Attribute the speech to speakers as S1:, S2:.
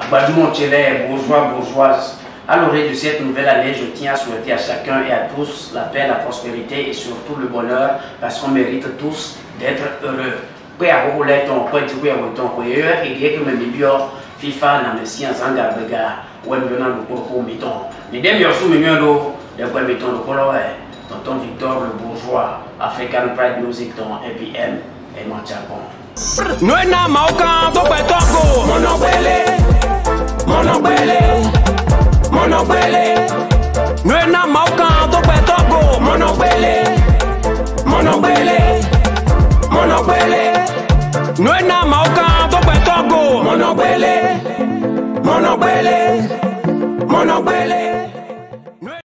S1: Badoumontelais, bourgeois, bourgeoises. À l'orée de cette nouvelle année, je tiens à souhaiter à chacun et à tous la paix, la prospérité et surtout le bonheur parce qu'on mérite tous d'être heureux. FIFA na mesia zanga bega wembona lokoko miton ni dem yo su minyondo de quoi miton lokolo tonton Victor le bourgeois African Pride Music ton APM et mon chapon
S2: no na mauka to petoko monobele no na mauka to petoko monobele no na mauka to petoko monobele